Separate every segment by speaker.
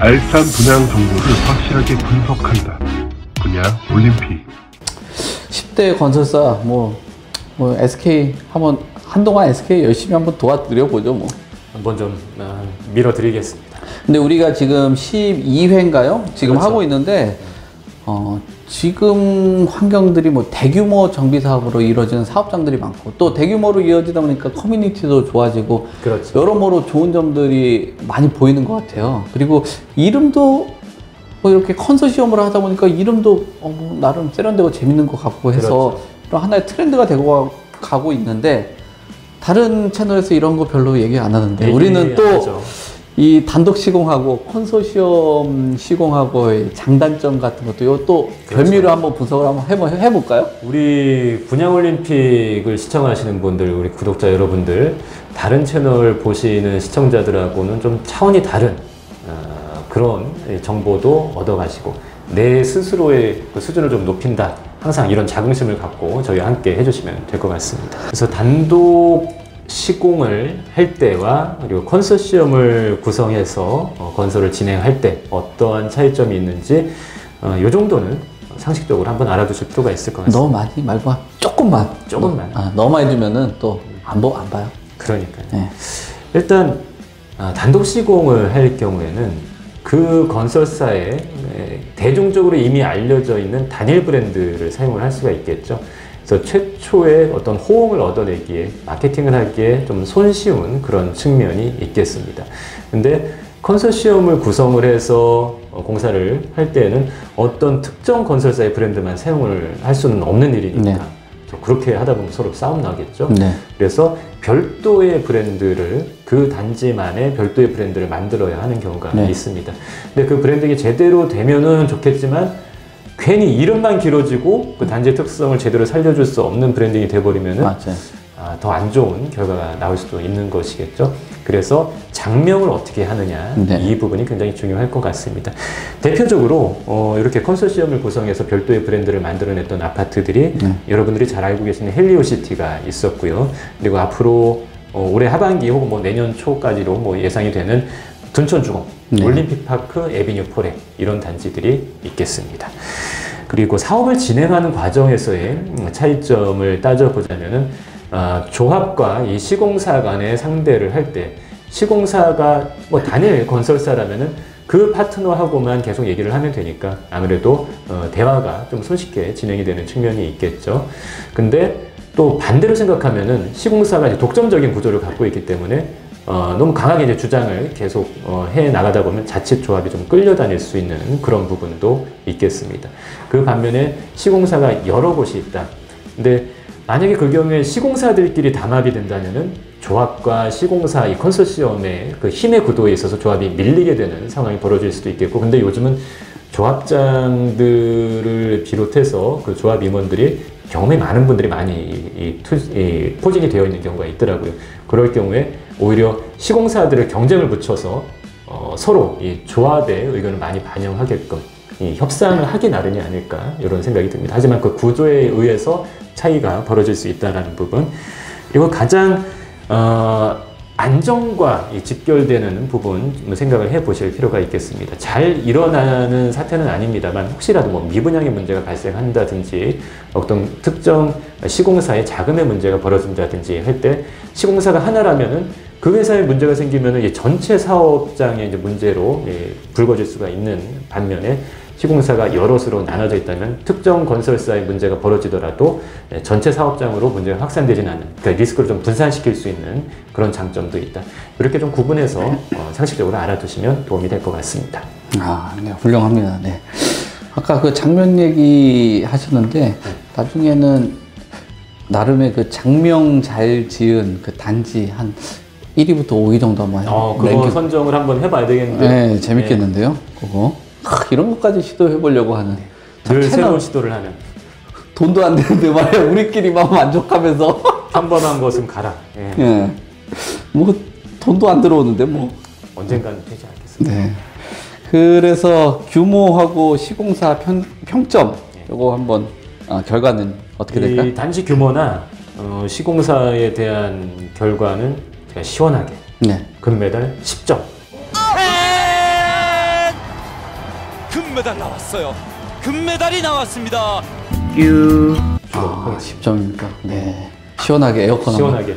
Speaker 1: 알찬 분양 정보를 확실하게 분석한다. 분양 올림픽.
Speaker 2: 10대 건설사 뭐 SK 한동안 SK 열심히 한번 도와드려 보죠 뭐.
Speaker 3: 한번 좀 밀어드리겠습니다.
Speaker 2: 근데 우리가 지금 12회인가요? 지금
Speaker 3: 그렇죠.
Speaker 2: 하고 있는데 지금 환경들이 뭐 대규모 정비 사업으로 이루어지는 사업장들이 많고 또 대규모로 이어지다 보니까 커뮤니티도 좋아지고
Speaker 3: 그렇죠.
Speaker 2: 여러모로 좋은 점들이 많이 보이는 것 같아요. 그리고 이름도 뭐 이렇게 컨소시엄을 하다 보니까 이름도 뭐 나름 세련되고 재밌는 것 같고 해서
Speaker 3: 그렇죠.
Speaker 2: 이런 하나의 트렌드가 되고 가고 있는데 다른 채널에서 이런 거 별로 얘기 안 하는데 우리는 또 이 단독 시공하고 컨소시엄 시공하고의 장단점 같은 것도 이것도 별미로 한번 분석을 한번 해볼까요?
Speaker 3: 우리 분양올림픽을 시청하시는 분들, 우리 구독자 여러분들, 다른 채널 보시는 시청자들하고는 좀 차원이 다른 그런 정보도 얻어가시고 내 스스로의 그 수준을 좀 높인다. 항상 이런 자긍심을 갖고 저희와 함께 해주시면 될 것 같습니다. 그래서 단독 시공을 할 때와 그리고 컨소시엄을 구성해서 건설을 진행할 때 어떠한 차이점이 있는지 이 정도는 상식적으로 한번 알아두실 필요가 있을 것 같습니다.
Speaker 2: 너무 많이 말고 조금만. 너무 많이 주면은 또 안 봐요.
Speaker 3: 그러니까요.
Speaker 2: 네.
Speaker 3: 일단 단독 시공을 할 경우에는 그 건설사에 대중적으로 이미 알려져 있는 단일 브랜드를 사용을 할 수가 있겠죠. 그래서 최초의 어떤 호응을 얻어내기에 마케팅을 하기에 좀 손쉬운 그런 측면이 있겠습니다. 근데 컨소시엄을 구성을 해서 공사를 할 때에는 어떤 특정 건설사의 브랜드만 사용을 할 수는 없는 일이니까
Speaker 2: 네.
Speaker 3: 그렇게 하다 보면 서로 싸움 나겠죠.
Speaker 2: 네.
Speaker 3: 그래서 별도의 브랜드를 그 단지만의 별도의 브랜드를 만들어야 하는 경우가
Speaker 2: 네.
Speaker 3: 있습니다. 근데 그 브랜딩이 제대로 되면은 좋겠지만 괜히 이름만 길어지고 그 단지의 특성을 제대로 살려줄 수 없는 브랜딩이 돼버리면은 더 안 좋은 결과가 나올 수도 있는 것이겠죠. 그래서 장명을 어떻게 하느냐
Speaker 2: 네.
Speaker 3: 이 부분이 굉장히 중요할 것 같습니다. 대표적으로 이렇게 컨소시엄을 구성해서 별도의 브랜드를 만들어냈던 아파트들이 여러분들이 잘 알고 계시는 헬리오시티가 있었고요. 그리고 앞으로 올해 하반기 혹은 뭐 내년 초까지로 뭐 예상이 되는 둔천주공,
Speaker 2: 네.
Speaker 3: 올림픽파크, 에비뉴 포레 이런 단지들이 있겠습니다. 그리고 사업을 진행하는 과정에서의 차이점을 따져보자면은 조합과 이 시공사 간의 상대를 할 때 시공사가 뭐 단일 건설사라면은 그 파트너하고만 계속 얘기를 하면 되니까 아무래도 대화가 좀 손쉽게 진행이 되는 측면이 있겠죠. 근데 또 반대로 생각하면은 시공사가 이제 독점적인 구조를 갖고 있기 때문에 너무 강하게 이제 주장을 계속 해 나가다 보면 자칫 조합이 좀 끌려다닐 수 있는 그런 부분도 있겠습니다. 그 반면에 시공사가 여러 곳이 있다. 근데 만약에 그 경우에 시공사들끼리 담합이 된다면은 조합과 시공사 이 컨소시엄의 그 힘의 구도에 있어서 조합이 밀리게 되는 상황이 벌어질 수도 있겠고, 근데 요즘은 조합장들을 비롯해서 그 조합 임원들이 경험이 많은 분들이 많이 포진이 되어 있는 경우가 있더라고요. 그럴 경우에 오히려 시공사들을 경쟁을 붙여서 서로 이 조합의 의견을 많이 반영하게끔 이 협상을 하기 나름이 아닐까 이런 생각이 듭니다. 하지만 그 구조에 의해서 차이가 벌어질 수 있다는 부분, 그리고 가장 안정과 직결되는 부분 생각을 해보실 필요가 있겠습니다. 잘 일어나는 사태는 아닙니다만 혹시라도 뭐 미분양의 문제가 발생한다든지 어떤 특정 시공사의 자금의 문제가 벌어진다든지 할 때 시공사가 하나라면은 그 회사에 문제가 생기면은 전체 사업장의 문제로 불거질 수가 있는 반면에 시공사가 여럿으로 나눠져 있다면 특정 건설사의 문제가 벌어지더라도 전체 사업장으로 문제가 확산되지는 않는, 그러니까 리스크를 좀 분산시킬 수 있는 그런 장점도 있다. 이렇게 좀 구분해서 상식적으로 알아두시면 도움이 될 것 같습니다.
Speaker 2: 네, 훌륭합니다. 네. 아까 그 장면 얘기 하셨는데 나중에는 나름의 그 장명 잘 지은 그 단지 한 1위부터 5위 정도 한번
Speaker 3: 그거 선정을 한번 해봐야 되겠는데.
Speaker 2: 네, 재밌겠는데요. 그거. 이런 것까지 시도해보려고 하는.
Speaker 3: 늘 새로운 시도를 하는.
Speaker 2: 돈도 안 되는데 말이야. 우리끼리만 만족하면서.
Speaker 3: 평범한 것은 가라.
Speaker 2: 예. 뭐 돈도 안 들어오는데 뭐.
Speaker 3: 언젠가는 되지 않겠습니까?
Speaker 2: 네. 그래서 규모하고 시공사 평점 요거 한번 결과는 어떻게 될까?
Speaker 3: 이 단지 규모나 시공사에 대한 결과는 제가 시원하게 금메달 10점.
Speaker 4: 금메달 나왔어요. 금메달이 나왔습니다.
Speaker 2: 10점입니까? 네. 시원하게 에어컨
Speaker 3: 시원하게.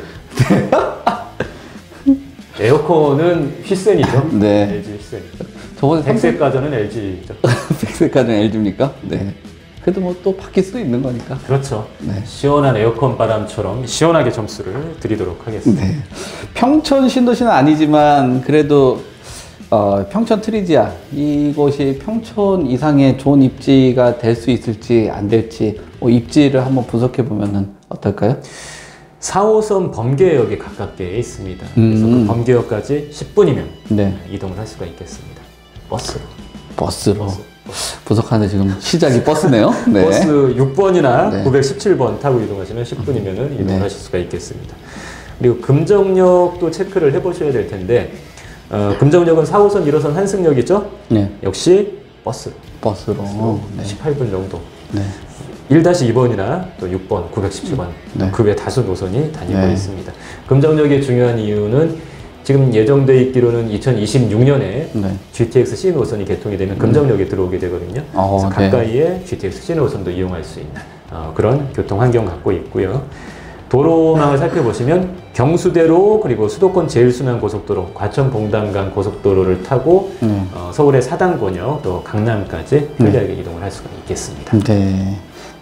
Speaker 3: 에어컨은 휘센이죠.
Speaker 2: 네.
Speaker 3: LG 휘센이죠.
Speaker 2: 저번에
Speaker 3: 100세까지는 LG죠.
Speaker 2: 100세까지는 LG입니까? 네. 그래도 뭐 또 바뀔 수도 있는 거니까.
Speaker 3: 그렇죠.
Speaker 2: 네.
Speaker 3: 시원한 에어컨 바람처럼 시원하게 점수를 드리도록 하겠습니다.
Speaker 2: 네. 평촌 신도시는 아니지만 그래도 평촌 트리지아 이곳이 평촌 이상의 좋은 입지가 될 수 있을지 안 될지 입지를 한번 분석해 보면은 어떨까요?
Speaker 3: 4호선 범계역에 가깝게 있습니다. 그래서 그 범계역까지 10분이면
Speaker 2: 네.
Speaker 3: 이동을 할 수가 있겠습니다. 버스로.
Speaker 2: 버스로. 분석하는데 지금 시작이 버스네요. 네.
Speaker 3: 버스 6번이나
Speaker 2: 네.
Speaker 3: 917번 타고 이동하시면 10분이면 이동을
Speaker 2: 네.
Speaker 3: 하실 수가 있겠습니다. 그리고 금정역도 체크를 해보셔야 될 텐데 금정역은 4호선, 1호선 한승역이죠?
Speaker 2: 네.
Speaker 3: 역시 버스로
Speaker 2: 네.
Speaker 3: 18분 정도.
Speaker 2: 네.
Speaker 3: 1-2번이나 또 6번, 917번
Speaker 2: 네.
Speaker 3: 그 외 다수 노선이 다니고
Speaker 2: 네.
Speaker 3: 있습니다. 금정역의 중요한 이유는 지금 예정돼 있기로는 2026년에
Speaker 2: 네.
Speaker 3: GTX C 노선이 개통이 되면 금정역에 들어오게 되거든요. 그래서
Speaker 2: 네.
Speaker 3: 가까이에 GTX C 노선도 이용할 수 있는 그런 교통 환경 갖고 있고요. 도로망을 살펴보시면 경수대로 그리고 수도권 제일순환고속도로, 과천봉담간 고속도로를 타고 서울의 사당권역 또 강남까지 편리하게 이동을 할 수가 있겠습니다.
Speaker 2: 네.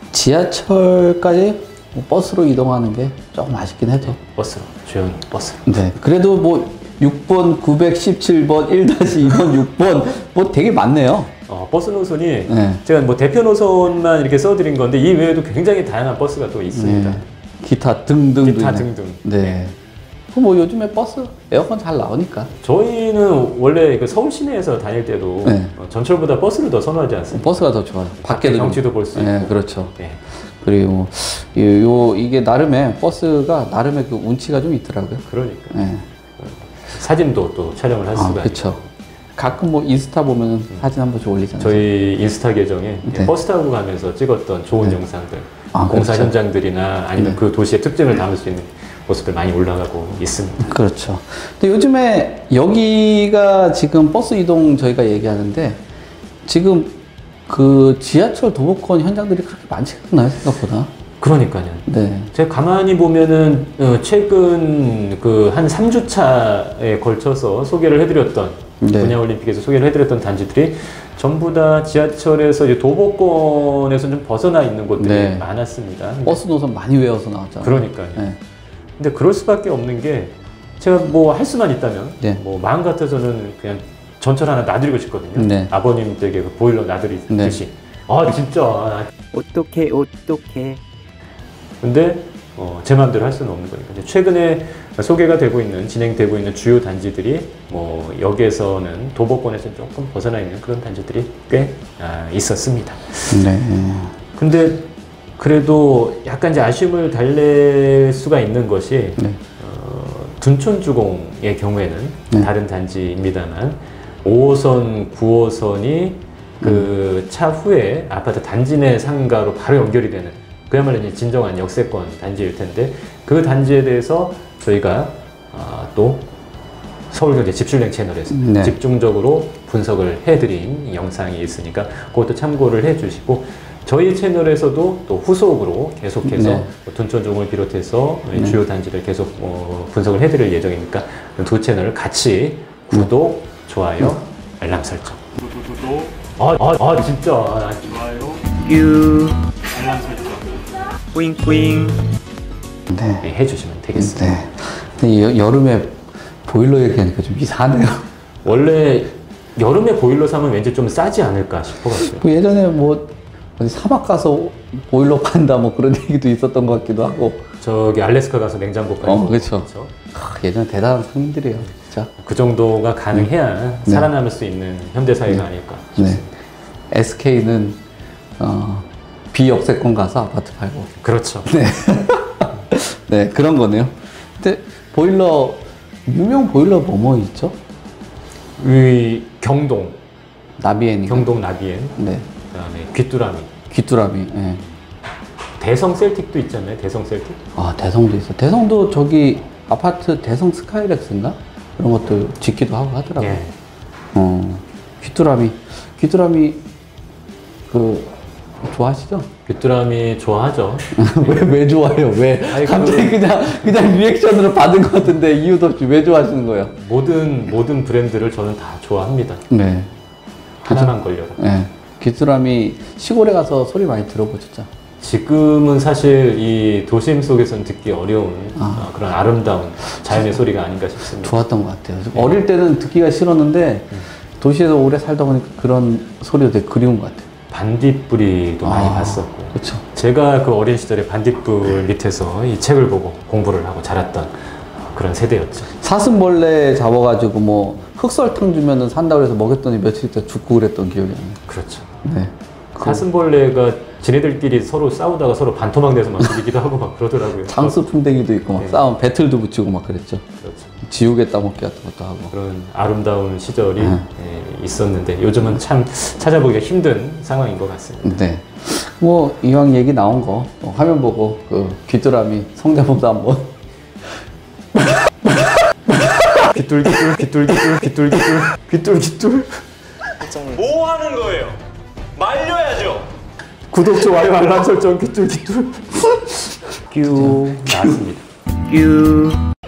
Speaker 2: 지하철까지 버스로 이동하는 게 조금 아쉽긴 해도.
Speaker 3: 버스로, 조용히 버스로.
Speaker 2: 네. 그래도 뭐 6번, 917번, 1-2번, 6번 뭐 되게 많네요.
Speaker 3: 버스 노선이
Speaker 2: 네.
Speaker 3: 제가 뭐 대표 노선만 이렇게 써드린 건데 이 외에도 굉장히 다양한 버스가 또 있습니다.
Speaker 2: 네. 기타 등등도
Speaker 3: 기타
Speaker 2: 있네.
Speaker 3: 등등.
Speaker 2: 네. 뭐 요즘에 버스 에어컨 잘 나오니까.
Speaker 3: 저희는 원래 그 서울 시내에서 다닐 때도
Speaker 2: 네.
Speaker 3: 전철보다 버스를 더 선호하지 않습니까?
Speaker 2: 버스가 더 좋아요. 밖에도
Speaker 3: 경치도 볼 수 있고.
Speaker 2: 네, 그렇죠.
Speaker 3: 네.
Speaker 2: 그리고 이게 나름의 버스가 나름의 그 운치가 좀 있더라고요.
Speaker 3: 그러니까
Speaker 2: 네.
Speaker 3: 사진도 또 촬영을 할 수가
Speaker 2: 그렇죠.
Speaker 3: 있고.
Speaker 2: 가끔 뭐 인스타 보면 사진 한 번씩 올리잖아요.
Speaker 3: 저희 인스타 계정에
Speaker 2: 네.
Speaker 3: 버스 타고 가면서 찍었던 좋은 영상들, 공사
Speaker 2: 그렇죠.
Speaker 3: 현장들이나 아니면 그 도시의 특징을 담을 수 있는 모습들 많이 올라가고 있습니다.
Speaker 2: 그렇죠. 근데 요즘에 여기가 지금 버스 이동 저희가 얘기하는데 지금 그 지하철 도보권 현장들이 그렇게 많지 않나요, 생각보다?
Speaker 3: 그러니까요.
Speaker 2: 네.
Speaker 3: 제가 가만히 보면은 최근 그 한 3주차에 걸쳐서 소개를 해드렸던
Speaker 2: 네.
Speaker 3: 분야올림픽에서 소개를 해드렸던 단지들이 전부 다 지하철에서 이제 도보권에서 좀 벗어나 있는 곳들이
Speaker 2: 네.
Speaker 3: 많았습니다.
Speaker 2: 버스 노선 많이 외워서 나왔잖아요.
Speaker 3: 그러니까요.
Speaker 2: 네.
Speaker 3: 근데 그럴 수밖에 없는 게 제가 뭐 할 수만 있다면
Speaker 2: 네.
Speaker 3: 뭐 마음 같아서는 그냥 전철 하나 놔드리고 싶거든요.
Speaker 2: 네.
Speaker 3: 아버님 댁에 그 보일러 놔드리듯이. 진짜.
Speaker 5: 어떡해.
Speaker 3: 근데 제 마음대로 할 수는 없는 거니까. 이제 최근에 소개가 되고 있는, 진행되고 있는 주요 단지들이 뭐 역에서는 도보권에서 조금 벗어나 있는 그런 단지들이 꽤 있었습니다.
Speaker 2: 네.
Speaker 3: 근데 그래도 약간 이제 아쉬움을 달랠 수가 있는 것이
Speaker 2: 네.
Speaker 3: 둔촌주공의 경우에는
Speaker 2: 네.
Speaker 3: 다른 단지입니다만 5호선, 9호선이 그 차후에 아파트 단지 내 상가로 바로 연결이 되는 그야말로 이제 진정한 역세권 단지일 텐데 그 단지에 대해서 저희가 또 서울경제 집슐랭 채널에서
Speaker 2: 네.
Speaker 3: 집중적으로 분석을 해드린 영상이 있으니까 그것도 참고를 해주시고 저희 채널에서도 또 후속으로 계속해서
Speaker 2: 네.
Speaker 3: 둔촌중을 비롯해서 주요 단지를 계속 분석을 해드릴 예정이니까 두 채널을 같이 구독, 좋아요, 알람 설정. 진짜.
Speaker 5: 알람 설정. 뿌잉뿌잉.
Speaker 2: 네.
Speaker 3: 해주시면 되겠습니다.
Speaker 2: 네. 근데 여름에 보일러 얘기하니까 좀 이상하네요.
Speaker 3: 원래 여름에 보일러 사면 왠지 좀 싸지 않을까 싶어가지고.
Speaker 2: 뭐 예전에 뭐 어디 사막 가서 보일러 판다 뭐 그런 얘기도 있었던 것 같기도 하고.
Speaker 3: 저기 알래스카 가서 냉장고 팔고.
Speaker 2: 그렇죠. 예전에 대단한 상인들이에요, 진짜.
Speaker 3: 그 정도가 가능해야
Speaker 2: 네.
Speaker 3: 살아남을 수 있는 현대 사회가 아닐까.
Speaker 2: 네. SK는 비역세권 가서 아파트 팔고.
Speaker 3: 그렇죠.
Speaker 2: 네. 네, 그런 거네요. 근데 보일러 유명 보일러 뭐뭐 있죠?
Speaker 3: 이 경동,
Speaker 2: 나비엔이.
Speaker 3: 경동 나비엔,
Speaker 2: 네.
Speaker 3: 그다음에 귀뚜라미,
Speaker 2: 귀뚜라미. 네.
Speaker 3: 대성 셀틱도 있잖아요. 대성 셀틱.
Speaker 2: 대성도 있어. 대성도 저기 아파트 대성 스카이렉스인가? 그런 것들 짓기도 하고 하더라고요.
Speaker 3: 예.
Speaker 2: 귀뚜라미. 귀뚜라미 좋아하시죠?
Speaker 3: 귀뚜라미 좋아하죠.
Speaker 2: 왜 좋아해요? 왜?
Speaker 3: 아니,
Speaker 2: 갑자기 그냥 리액션으로 받은 것 같은데 이유도 없이 왜 좋아하시는 거예요?
Speaker 3: 모든 브랜드를 저는 다 좋아합니다.
Speaker 2: 네.
Speaker 3: 하나만 걸려라.
Speaker 2: 네. 귀뚜라미 시골에 가서 소리 많이 들어보셨죠?
Speaker 3: 지금은 사실 이 도심 속에서는 듣기 어려운 그런 아름다운 자연의 소리가 아닌가 싶습니다.
Speaker 2: 좋았던 것 같아요. 어릴 때는 듣기가 싫었는데 도시에서 오래 살다 보니까 그런 소리가 되게 그리운 것 같아요.
Speaker 3: 반딧불이도 많이 봤었고.
Speaker 2: 그렇죠.
Speaker 3: 제가 그 어린 시절에 반딧불 밑에서 이 책을 보고 공부를 하고 자랐던 그런 세대였죠.
Speaker 2: 사슴벌레 잡아가지고 뭐 흑설탕 주면은 산다고 해서 먹였더니 며칠 있다 죽고 그랬던 기억이 나요.
Speaker 3: 그렇죠.
Speaker 2: 네.
Speaker 3: 사슴벌레가 지네들끼리 서로 싸우다가 서로 반토막 내서 막 죽이기도 하고 막 그러더라고요.
Speaker 2: 장수 풍뎅이도 있고 막
Speaker 3: 네.
Speaker 2: 싸움 배틀도 붙이고 막 그랬죠.
Speaker 3: 그렇죠.
Speaker 2: 지옥에 따먹기 같은 것도 하고.
Speaker 3: 그런 아름다운 시절이 있었는데 요즘은 참 찾아보기가 힘든 상황인 것 같습니다.
Speaker 2: 네. 뭐 이왕 얘기 나온 거 화면 보고 그 귀뚜라미 성대모사 한번.
Speaker 3: 귀뚤.
Speaker 4: 뭐 하는 거예요? 말려야죠.
Speaker 3: 구독, 좋아요, 알람 설정, 귀뚤. 뀨 나왔습니다.
Speaker 5: 뀨.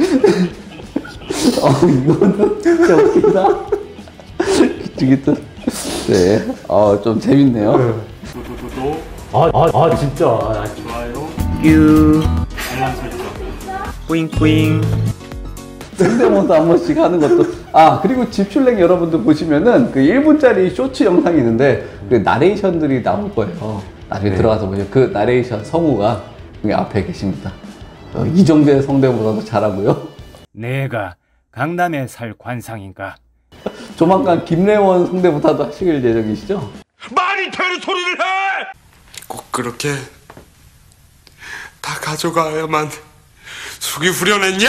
Speaker 2: 이거는 진짜 웃기다. 귀뚜. 네. 좀 재밌네요.
Speaker 3: 진짜.
Speaker 5: 뀨. 뿌잉뿌잉.
Speaker 2: 성대모사 한 번씩 하는 것도. 그리고 집출랭 여러분들 보시면은 그 1분짜리 쇼츠 영상이 있는데 그 나레이션들이 나올 거예요. 나중에
Speaker 3: 네.
Speaker 2: 들어가서 보시면 그 나레이션 성우가 여기 앞에 계십니다. 이정재 성대모사도 잘하고요.
Speaker 6: 내가 강남에 살 관상인가?
Speaker 2: 조만간 김래원 성대모사도 하실 예정이시죠?
Speaker 4: 말이 되는 소리를 해!
Speaker 7: 꼭 그렇게 다 가져가야만 숙이 후련했냐?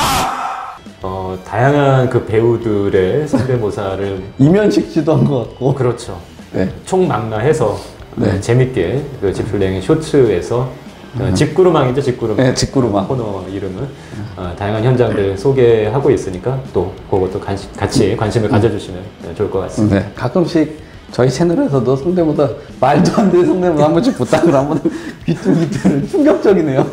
Speaker 3: 다양한 그 배우들의 성대모사를
Speaker 2: 이면식 씨도 한 것 같고.
Speaker 3: 그렇죠.
Speaker 2: 네.
Speaker 3: 총망라해서
Speaker 2: 네.
Speaker 3: 재밌게 그 집출랭의 쇼츠에서 직구르망이죠, 직구르망.
Speaker 2: 네, 직구르망.
Speaker 3: 코너 이름은 다양한 현장들 소개하고 있으니까 또 그것도 같이 관심을 가져주시면 좋을 것 같습니다.
Speaker 2: 네. 가끔씩 저희 채널에서도 성대모사 말도 안 되는 성대모사 한 번씩 부탁을 하면 귀뚜귀뚜는 충격적이네요.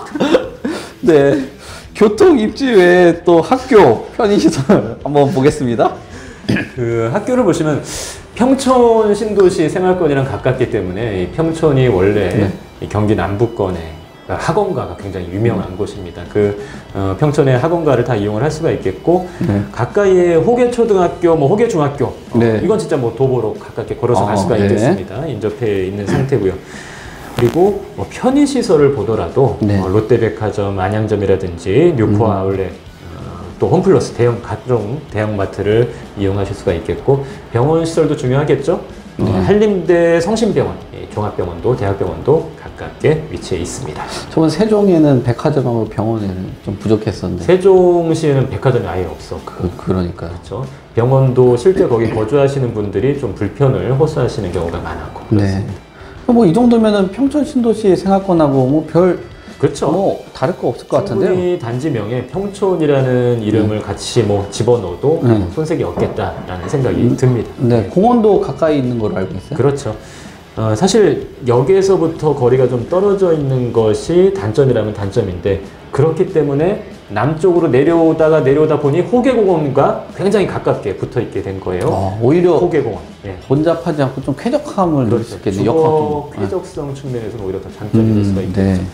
Speaker 2: 네. 교통 입지 외에 또 학교 편의시설 한번 보겠습니다.
Speaker 3: 그 학교를 보시면 평촌 신도시 생활권이랑 가깝기 때문에 이 평촌이 원래 이 경기 남부권에 학원가가 굉장히 유명한 곳입니다. 그 평촌의 학원가를 다 이용을 할 수가 있겠고 가까이에 호계초등학교, 뭐 호계중학교 이건 진짜 뭐 도보로 가깝게 걸어서 갈 수가 있겠습니다. 인접해 있는 상태고요. 그리고 뭐 편의시설을 보더라도 롯데백화점, 안양점이라든지 뉴코아 아울렛, 또 홈플러스 각종 대형마트를 이용하실 수가 있겠고 병원 시설도 중요하겠죠. 한림대 성심병원, 종합병원도 대학병원도 가깝게 위치해 있습니다.
Speaker 2: 저번 세종에는 백화점하고 병원에는 좀 부족했었는데
Speaker 3: 세종시에는 백화점이 아예 없어.
Speaker 2: 그러니까요.
Speaker 3: 그렇죠. 병원도 실제 거기 거주하시는 분들이 좀 불편을 호소하시는 경우가 많았고 그렇습니다.
Speaker 2: 뭐 이 정도면은 평촌 신도시 생활권하고 뭐 별
Speaker 3: 그렇죠.
Speaker 2: 뭐 다를 거 없을 것 같은데요.
Speaker 3: 충분히 단지명에 평촌이라는 이름을 같이 뭐 집어넣어도 손색이 없겠다라는 생각이 듭니다.
Speaker 2: 네, 공원도 가까이 있는 걸로 알고 있어요.
Speaker 3: 그렇죠. 사실 역에서부터 거리가 좀 떨어져 있는 것이 단점이라면 단점인데 그렇기 때문에 남쪽으로 내려오다 보니 호계공원과 굉장히 가깝게 붙어 있게 된 거예요.
Speaker 2: 오히려
Speaker 3: 호계공원.
Speaker 2: 혼잡하지 않고 좀 쾌적함을 누릴 수 있겠네요.
Speaker 3: 주거 쾌적성 측면에서는 오히려 더 장점이 될 수가 있겠죠.
Speaker 2: 네.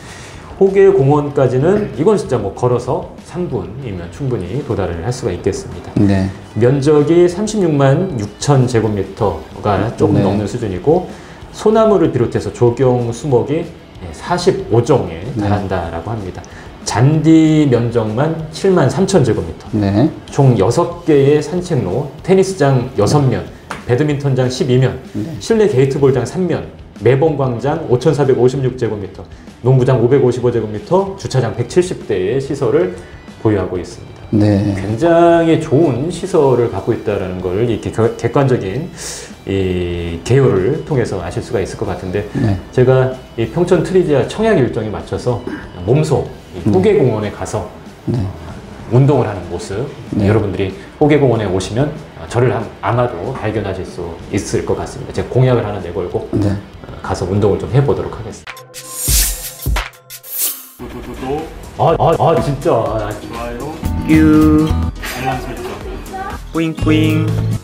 Speaker 3: 호계공원까지는 이건 진짜 뭐 걸어서 3분이면 충분히 도달을 할 수가 있겠습니다.
Speaker 2: 네.
Speaker 3: 면적이 36만 6천 제곱미터가 조금 넘는 수준이고 소나무를 비롯해서 조경 수목이 45종에 달한다라고 합니다. 잔디 면적만 7만 3천 제곱미터. 총 6개의 산책로, 테니스장 6면, 배드민턴장 12면, 실내 게이트볼장 3면, 매봉광장 5,456제곱미터, 농구장 555제곱미터, 주차장 170대의 시설을 보유하고 있습니다. 굉장히 좋은 시설을 갖고 있다는 걸 이렇게 객관적인 이 개요를 통해서 아실 수가 있을 것 같은데 제가 이 평촌 트리지아 청약 일정에 맞춰서 몸소 호계공원에 가서 운동을 하는 모습 여러분들이 호계공원에 오시면 저를 아마도 발견하실 수 있을 것 같습니다. 제가 공약을 하나 내걸고 가서 운동을 좀 해보도록 하겠습니다.
Speaker 6: 진짜.
Speaker 5: 유. 뿌잉뿌잉.